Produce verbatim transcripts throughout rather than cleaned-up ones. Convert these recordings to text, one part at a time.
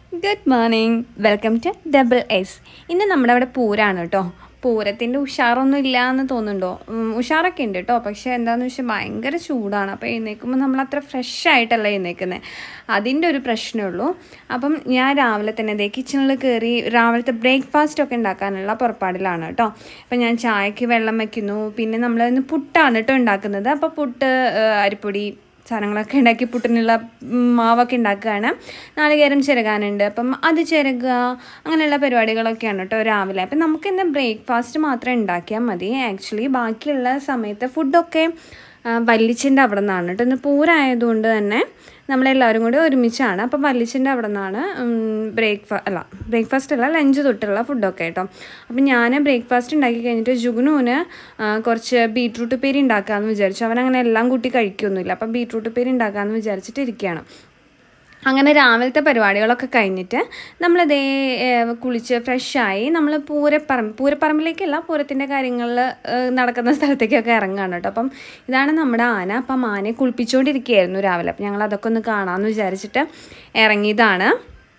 Good morning. Welcome to Double S. ഇന്ന് നമ്മുടെ അവിടെ പൂരാണ് കേട്ടോ. പൂരത്തിൻ്റെ ഉഷാറൊന്നും ഇല്ല എന്ന് തോന്നുന്നുണ്ടോ? ഉഷാറൊക്കെ ഉണ്ട് കേട്ടോ. പക്ഷേ എന്താണെന്ന് വെച്ചാൽ ഭയങ്കര ചൂടാണ്. അപ്പോൾ എഴുന്നേൽക്കുമ്പോൾ നമ്മൾ അത്ര ഫ്രഷ് ആയിട്ടല്ല എഴുന്നേൽക്കുന്നത്. അതിൻ്റെ ഒരു പ്രശ്നമേ ഉള്ളൂ. അപ്പം ഞാൻ രാവിലെ തന്നെ ദേ കിച്ചണിൽ കയറി രാവിലത്തെ ബ്രേക്ക്ഫാസ്റ്റ് ഒക്കെ ഉണ്ടാക്കാനുള്ള പുറപ്പാടിലാണ് കേട്ടോ. അപ്പം ഞാൻ ചായക്ക് വെള്ളം വയ്ക്കുന്നു. പിന്നെ നമ്മൾ ഇന്ന് പുട്ടാണ് കേട്ടോ ഉണ്ടാക്കുന്നത്. അപ്പോൾ പുട്ട് അരിപ്പൊടി സാധനങ്ങളൊക്കെ ഉണ്ടാക്കി പുട്ടിനുള്ള മാവൊക്കെ ഉണ്ടാക്കുകയാണ്. നാളികേരം ചിരകാനുണ്ട്, അപ്പം അത് ചിരകുക, അങ്ങനെയുള്ള പരിപാടികളൊക്കെയാണ് കേട്ടോ രാവിലെ. അപ്പം നമുക്ക് ഇന്ന് ബ്രേക്ക്ഫാസ്റ്റ് മാത്രം ഉണ്ടാക്കിയാൽ മതി. ആക്ച്വലി ബാക്കിയുള്ള സമയത്ത് ഫുഡൊക്കെ വല്ലിച്ചിൻ്റെ അവിടെ നിന്നാണ് കേട്ടോ. ഇന്ന് പൂരമായതുകൊണ്ട് തന്നെ നമ്മളെല്ലാവരും കൂടി ഒരുമിച്ചാണ്. അപ്പം വല്ലിച്ചിൻ്റെ അവിടെ നിന്നാണ് ബ്രേക്ക്ഫാസ്റ്റ് അല്ല ബ്രേക്ക്ഫാസ്റ്റ് അല്ല ലഞ്ച് തൊട്ടുള്ള ഫുഡൊക്കെ കേട്ടോ. അപ്പം ഞാൻ ബ്രേക്ക്ഫാസ്റ്റ് ഉണ്ടാക്കി കഴിഞ്ഞിട്ട് ജുഗുനുവിന് കുറച്ച് ബീട്രൂട്ട് പേരി ഉണ്ടാക്കാമെന്ന് വിചാരിച്ചു. അവനങ്ങനെ എല്ലാം കൂട്ടി കഴിക്കൊന്നുമില്ല. അപ്പം ബീട്രൂട്ട് പേരി ഉണ്ടാക്കാമെന്ന് വിചാരിച്ചിട്ട് ഇരിക്കുകയാണ്. അങ്ങനെ രാവിലത്തെ പരിപാടികളൊക്കെ കഴിഞ്ഞിട്ട് നമ്മളിതേ കുളിച്ച് ഫ്രഷായി നമ്മൾ പൂരപ്പറമ്പ് പൂരപ്പറമ്പിലേക്കല്ല പൂരത്തിൻ്റെ കാര്യങ്ങളിൽ നടക്കുന്ന സ്ഥലത്തേക്കൊക്കെ ഇറങ്ങുകയാണ് കേട്ടോ. അപ്പം ഇതാണ് നമ്മുടെ ആന. അപ്പം ആനയെ കുളിപ്പിച്ചുകൊണ്ടിരിക്കുകയായിരുന്നു രാവിലെ. അപ്പം ഞങ്ങൾ അതൊക്കെ ഒന്ന് കാണാമെന്ന് വിചാരിച്ചിട്ട് ഇറങ്ങിയതാണ്.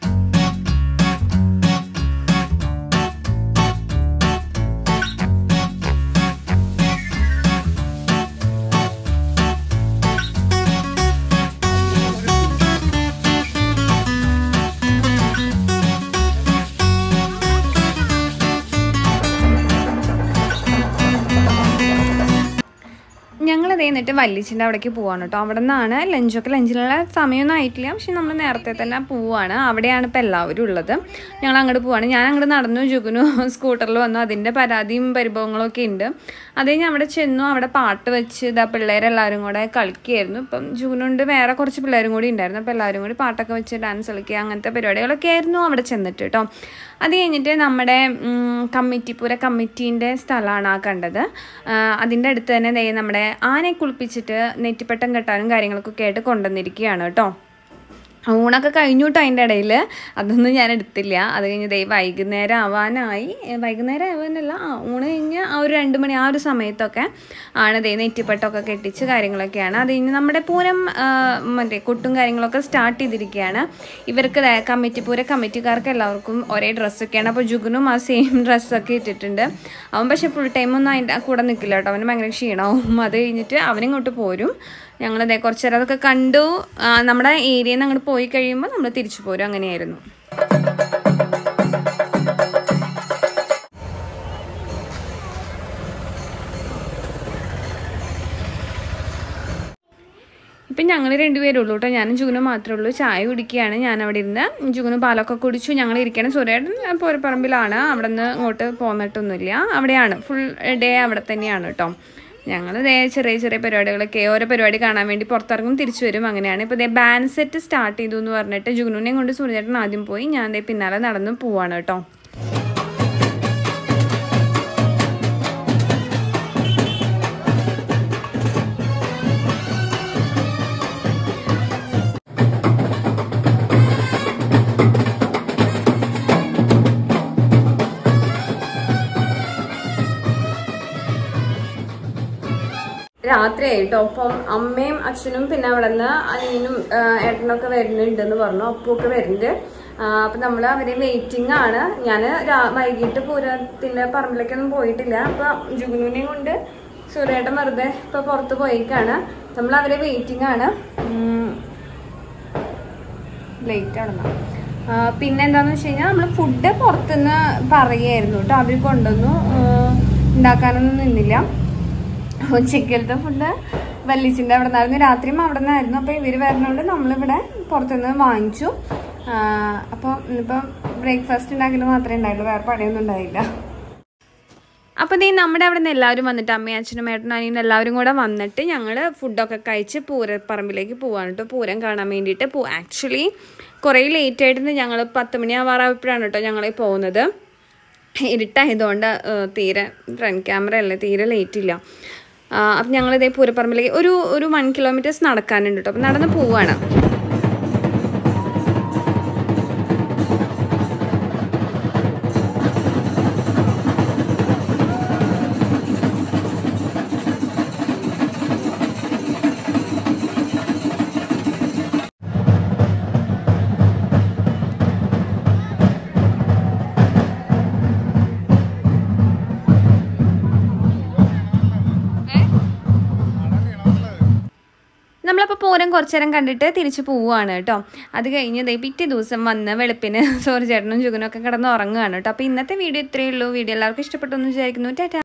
ഞങ്ങളത് എന്നിട്ട് വല്ലിച്ചിൻ്റെ അവിടേക്ക് പോവാണ് കേട്ടോ. അവിടെ നിന്നാണ് ലഞ്ചൊക്കെ ലഞ്ചിനുള്ള സമയമൊന്നും ആയിട്ടില്ല. പക്ഷെ നമ്മൾ നേരത്തെ തന്നെ പോവാണ്. അവിടെയാണ് ഇപ്പോൾ എല്ലാവരും ഉള്ളത്. ഞങ്ങൾ അങ്ങോട്ട് പോവാണ്. ഞാൻ അങ്ങോട്ട് നടന്നു, ജുഗുനു സ്കൂട്ടറിൽ വന്നു. അതിൻ്റെ പരാതിയും പരിഭവങ്ങളൊക്കെ ഉണ്ട്. അത് കഴിഞ്ഞ് അവിടെ ചെന്നു. അവിടെ പാട്ട് വെച്ച് ഇതാ പിള്ളേരെല്ലാവരും കൂടെ കളിക്കുകയായിരുന്നു. ഇപ്പം ജുഗുനുണ്ട് വേറെ കുറച്ച് പിള്ളേരും കൂടി ഉണ്ടായിരുന്നു. അപ്പോൾ എല്ലാവരും കൂടി പാട്ടൊക്കെ വെച്ച് ഡാൻസ് കളിക്കുക, അങ്ങനത്തെ പരിപാടികളൊക്കെ ആയിരുന്നു അവിടെ ചെന്നിട്ട് കേട്ടോ. അത് കഴിഞ്ഞിട്ട് നമ്മുടെ കമ്മിറ്റി പൂര കമ്മിറ്റീൻ്റെ സ്ഥലമാണ് ആ കണ്ടത്. അതിൻ്റെ അടുത്ത് തന്നെ ദേ നമ്മുടെ ആനയെ കുളിപ്പിച്ചിട്ട് നെറ്റിപ്പട്ടം കെട്ടാനും കാര്യങ്ങളൊക്കെ ആയിട്ട് കൊണ്ടുവന്നിരിക്കുകയാണ് കേട്ടോ. ഊണൊക്കെ കഴിഞ്ഞു കേട്ടോ. അതിൻ്റെ ഇടയിൽ അതൊന്നും ഞാൻ എടുത്തില്ല. അത് കഴിഞ്ഞ് ദേ വൈകുന്നേരം ആവാനായി. വൈകുന്നേരം ആവാനല്ല, ആ ഊണ് കഴിഞ്ഞ് ആ ഒരു രണ്ട് മണി ആ ഒരു സമയത്തൊക്കെ ആണ് ദേ നെറ്റിപ്പട്ടമൊക്കെ കെട്ടിച്ച് കാര്യങ്ങളൊക്കെയാണ്. അത് കഴിഞ്ഞ് നമ്മുടെ പൂരം മറ്റേ കൊട്ടും കാര്യങ്ങളൊക്കെ സ്റ്റാർട്ട് ചെയ്തിരിക്കുകയാണ്. ഇവർക്ക് കമ്മിറ്റി പൂര കമ്മിറ്റിക്കാർക്ക് എല്ലാവർക്കും ഒരേ ഡ്രസ്സൊക്കെയാണ്. അപ്പോൾ ജുഗുനും ആ സെയിം ഡ്രസ്സൊക്കെ ഇട്ടിട്ടുണ്ട്. അവൻ പക്ഷേ ഫുൾ ടൈമൊന്നും അതിൻ്റെ കൂടെ നിൽക്കില്ല കേട്ടോ. അവന് ഭയങ്കര ക്ഷീണമാവും. അത് കഴിഞ്ഞിട്ട് അവനിങ്ങോട്ട് പോരും. ഞങ്ങളതേ കുറച്ച് നേരം അതൊക്കെ കണ്ടു. നമ്മുടെ ഏരിയയിൽ നിന്ന് അങ്ങോട്ട് പോയി കഴിയുമ്പോൾ നമ്മൾ തിരിച്ചു പോരും. അങ്ങനെയായിരുന്നു. ഇപ്പം ഞങ്ങൾ രണ്ടുപേരുള്ളൂ കേട്ടോ. ഞാനും ജുഗുനും മാത്രമേ ഉള്ളൂ. ചായ കുടിക്കുകയാണ്. ഞാൻ അവിടെ ഇരുന്ന് ജുഗുന് പാലൊക്കെ കുടിച്ചു. ഞങ്ങൾ ഇരിക്കണം. സൂര്യേട്ടൻ പൂരപ്പറമ്പിലാണ്. അവിടെ നിന്ന് ഇങ്ങോട്ട് പോന്നിട്ടൊന്നുമില്ല. അവിടെയാണ് ഫുൾ ഡേ അവിടെ തന്നെയാണ് കേട്ടോ. ഞങ്ങൾ ഇതേ ചെറിയ ചെറിയ പരിപാടികളൊക്കെ ഓരോ പരിപാടി കാണാൻ വേണ്ടി പുറത്തിറങ്ങും, തിരിച്ചു വരും. അങ്ങനെയാണ്. ഇപ്പോൾ ഇതേ ബാൻഡ് സെറ്റ് സ്റ്റാർട്ട് ചെയ്തു എന്ന് പറഞ്ഞിട്ട് ജുഗുനുവിനെയും കൊണ്ട് സൂര്യചേട്ടൻ ആദ്യം പോയി. ഞാൻ ദേ പിന്നാലെ നടന്ന് പോവാണ് കേട്ടോ. രാത്രിയായി കേട്ടോ. അപ്പം അമ്മയും അച്ഛനും പിന്നെ അവിടെ നിന്ന് അനിയനും ഏട്ടനൊക്കെ വരുന്നുണ്ടെന്ന് പറഞ്ഞു. അപ്പൊക്കെ വരുന്നുണ്ട്. അപ്പം നമ്മൾ അവരെ വെയിറ്റിംഗ് ആണ്. ഞാൻ വൈകിട്ട് പൂരത്തിൻ്റെ പറമ്പിലേക്കൊന്നും പോയിട്ടില്ല. അപ്പം ജുഗുനുവിനെയും കൊണ്ട് സൂര്യേട്ടൻ വെറുതെ ഇപ്പം പുറത്ത് പോയേക്കാണ്. നമ്മൾ അവരെ വെയിറ്റിംഗ് ആണ്. ലേറ്റ് ആണെന്നാ. പിന്നെ എന്താണെന്ന് വെച്ച് കഴിഞ്ഞാൽ നമ്മൾ ഫുഡ് പുറത്തുനിന്ന് പറയുമായിരുന്നു കേട്ടോ. അവർ കൊണ്ടുവന്നു, ഉണ്ടാക്കാനൊന്നും നിന്നില്ല. ഉച്ചക്കലത്തെ ഫുഡ് വല്ലിച്ചിൻ്റെ അവിടെ നിന്നായിരുന്നു. രാത്രിയും അവിടെ നിന്നായിരുന്നു. അപ്പോൾ ഇവർ വരുന്നതുകൊണ്ട് നമ്മളിവിടെ പുറത്തുനിന്ന് വാങ്ങിച്ചു. അപ്പോൾ ഇന്നിപ്പം ബ്രേക്ക്ഫാസ്റ്റ് ഉണ്ടാക്കൽ മാത്രമേ ഉണ്ടായുള്ളൂ. വേറെ പണിയൊന്നും ഉണ്ടായില്ല. അപ്പോൾ നീ നമ്മുടെ അവിടെ നിന്ന് എല്ലാവരും വന്നിട്ട് അമ്മയും അച്ഛനും ഏട്ടനും അനിയനും എല്ലാവരും കൂടെ വന്നിട്ട് ഞങ്ങൾ ഫുഡൊക്കെ കഴിച്ച് പൂരപ്പറമ്പിലേക്ക് പോവാണ് കേട്ടോ. പൂരം കാണാൻ വേണ്ടിയിട്ട് പോ ആക്ച്വലി കുറേ ലേറ്റ് ആയിട്ട് ഞങ്ങൾ പത്ത് മണി ആവാറായപ്പോഴാണ് കേട്ടോ ഞങ്ങൾ പോകുന്നത്. ഇരുട്ടായതുകൊണ്ട് തീരെ ഫ്രണ്ട് ക്യാമറ അല്ലേ, തീരെ ലേറ്റില്ല. അപ്പം ഞങ്ങളിതേ പൂരപ്പറമ്പിലേക്ക് ഒരു ഒരു വൺ കിലോമീറ്റേഴ്സ് നടക്കാനുണ്ട് കേട്ടോ. അപ്പം നടന്ന് പോവാണ്. നമ്മളപ്പോൾ പൂരം കുറച്ച് നേരം കണ്ടിട്ട് തിരിച്ച് പോവുകയാണ് കേട്ടോ. അത് കഴിഞ്ഞ് ദേ പിറ്റേ ദിവസം വന്ന് വെളുപ്പിന് സോറി ചേട്ടനും ചുഗനും ഒക്കെ കിടന്ന് ഉറങ്ങുകയാണ് കേട്ടോ. അപ്പോൾ ഇന്നത്തെ വീഡിയോ ഇത്രയേ ഉള്ളൂ. വീഡിയോ എല്ലാവർക്കും ഇഷ്ടപ്പെട്ടു എന്ന് വിചാരിക്കുന്നു. ടാറ്റാ.